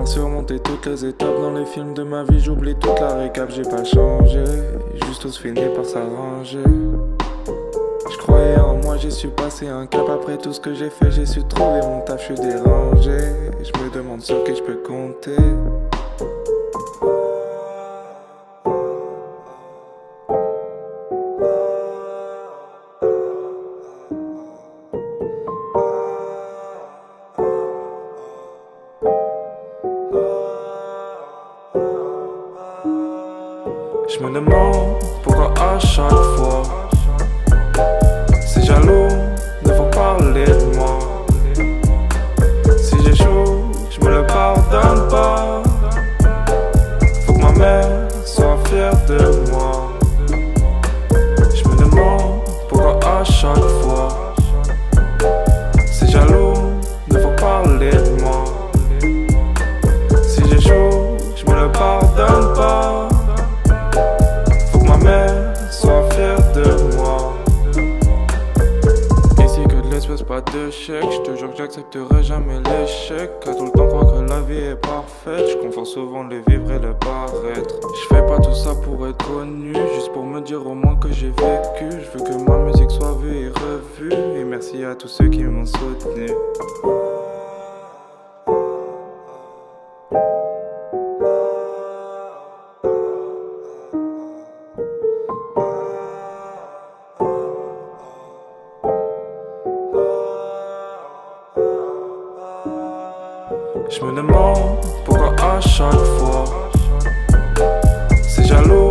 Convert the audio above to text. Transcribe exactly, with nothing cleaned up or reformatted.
surmonter toutes les étapes dans les films de ma vie. J'oublie toute la récap, j'ai pas changé, juste tous fini par s'arranger. Je croyais en moi, j'ai su passer un cap. Après tout ce que j'ai fait, j'ai su trouver mon taf, je suis dérangé. Je me demande sur qui je peux compter. Je me demande pourquoi à chaque fois ces jaloux ne vont parler de moi. Si j'échoue, je me le pardonne pas. Faut que ma mère soit fière de moi. Je me demande pourquoi à chaque fois ces jaloux ne vont parler de moi. Si j'échoue, je me le pardonne pas. Sois fier de moi. Ici que de l'espèce, pas de chèque. Je te jure que j'accepterai jamais l'échec. À tout le temps croire que la vie est parfaite. Je confonds souvent le vivre et le paraître. Je fais pas tout ça pour être connu, juste pour me dire au moins que j'ai vécu. Je veux que ma musique soit vue et revue. Et merci à tous ceux qui m'ont soutenu. Je me demande pourquoi à chaque fois ces jaloux